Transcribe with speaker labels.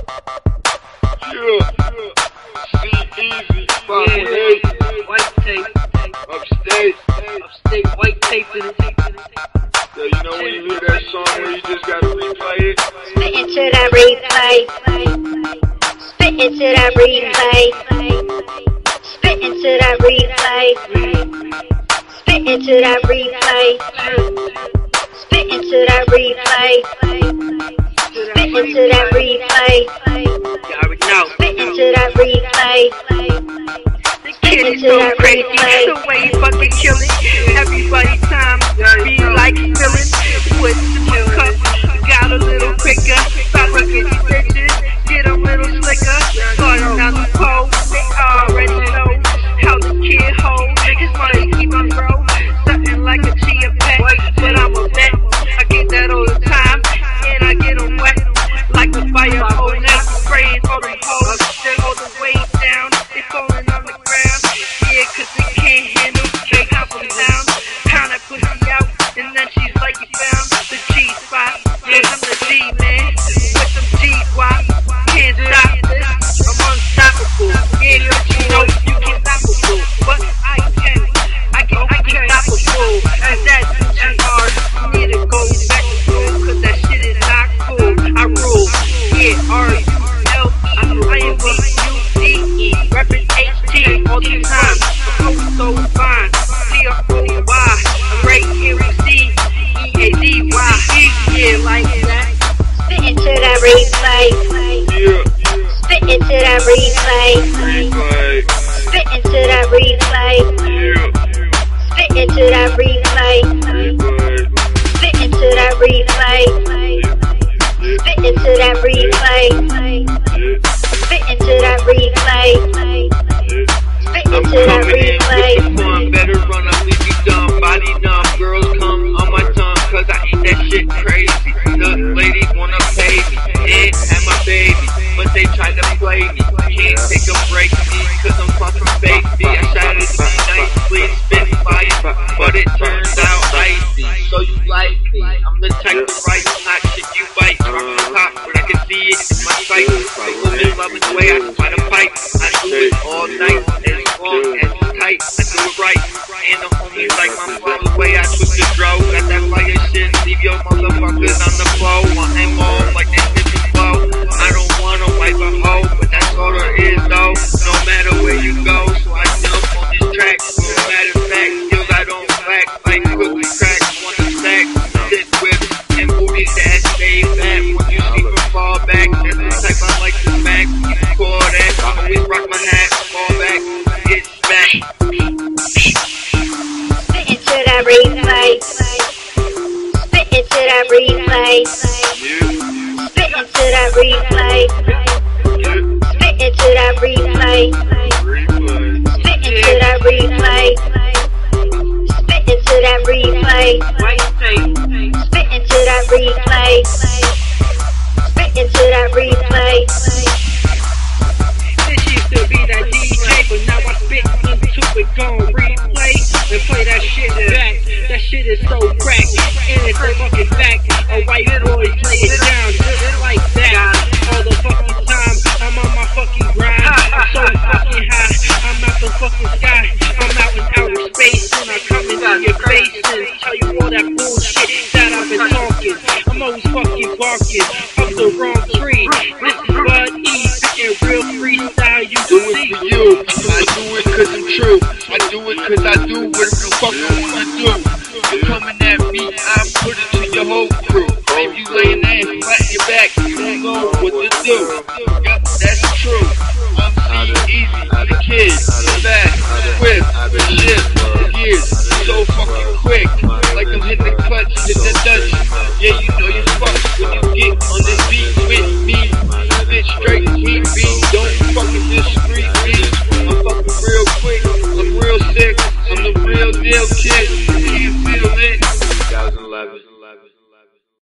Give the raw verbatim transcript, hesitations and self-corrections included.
Speaker 1: Yeah, see easy, five one eight,
Speaker 2: white tape,
Speaker 1: upstate,
Speaker 2: upstate, white tape in it.
Speaker 1: Yeah, you know when you hear that song where you just gotta replay it?
Speaker 3: Spit into that replay. Spit into that replay. Spit into that replay. Spit into that replay. Spit into that replay. Spit into that replay.
Speaker 2: You already know.
Speaker 3: Spit into that replay.
Speaker 2: The kid is so crazy, the way he fucking kill it. Everybody time be like feeling. Put some cup, got a little quicker. Stop looking at these bitches, get a little slicker. Starting down the pole, they already know how the kid hold. His money keep on roll, something like a chia pet. But I'm a vet, I get that all the time, and I get them wet like a fire hose. Now spraying all the hoes, they all the way down, they falling on the ground. Yeah, cause they can't handle, they hop them down, pound that pussy out, and then she's like, you found the G spot. Yeah, I'm the G man, with some G wop. Can't stop this, I'm unstoppable. Yeah, but you know you can't stop a fool, but I can, I can, I can stop a fool. And that's too hard, you need to go back to school, cause that shit is not cool. I rule, yeah, R U L E, I am B U D E, reppin' H T all the time. I'm so fine, C R O Y, I'm right here with C E A D Y, yeah, like that.
Speaker 3: Spit into that replay.
Speaker 1: Yeah,
Speaker 3: Spit into that replay.
Speaker 1: replay,
Speaker 3: Spit into that replay.
Speaker 1: yeah,
Speaker 3: Spit into that replay.
Speaker 1: replay,
Speaker 3: Spit into that replay.
Speaker 1: yeah,
Speaker 3: Spit into that replay.
Speaker 1: yeah,
Speaker 3: Spit into that replay.
Speaker 1: yeah.
Speaker 3: Spit
Speaker 1: I'm
Speaker 3: into that
Speaker 1: coming in
Speaker 3: replay.
Speaker 1: with the fun, better run up, leave you dumb, body numb. Girls come on my tongue, cause I eat that shit crazy. The ladies wanna pay me, and have my baby, but they try to play me. Can't take a break, me, cause I'm far from baby. I tried to be nice, please spit fire, but it turns out icy. So you like me, I'm the type of right hot shit you bite. Drop the top, but I can see it in my sight. The woman loving the way I fight a pipe. I do it all night, as long as it's tight. I do it right, and the homies like my flow. The way I twist the dro, got that fire shit. Leave your motherfuckers on the floor. Want them all like they did before. I don't wanna wipe a hoe, but that's all there is though. No matter where you go, so I jump on this track. No matter of fact, skills I don't lack. Like cookie crack, want to stack, sit with, and booties that stay fat. When you see me fall back, that's the type I like to smack. Keep the core that, I always rock my hat, fall back, get smacked.
Speaker 3: Spit into that replay. Spit into that replay.
Speaker 1: Yeah,
Speaker 3: Spit into that replay.
Speaker 1: yeah,
Speaker 3: Spit into that replay.
Speaker 1: replay,
Speaker 3: Spit into that replay. Spit into that replay.
Speaker 2: White tape,
Speaker 3: Spit into that replay. Spit into that replay.
Speaker 2: this used to be that D J, but now I spit into it, gon' replay and play that shit back. That shit is so crack, and it's a fucking fact. A white boy lay it down just like that. All the fucking time, I'm on my fucking grind. I'm so fucking high, I'm out the fucking sky. I'm out in outer space, and I come into your face and tell you all that bullshit that I've been talking. I'm always fucking barking up the wrong tree. This is Bud E, and real freestyle you
Speaker 1: do
Speaker 2: can
Speaker 1: it
Speaker 2: see.
Speaker 1: for you. I do it cause I'm true. I do it cause I do what the fuck I wanna do. You're coming at me, I put it to your whole crew. If you laying ass flat in your back, you don't know what to do.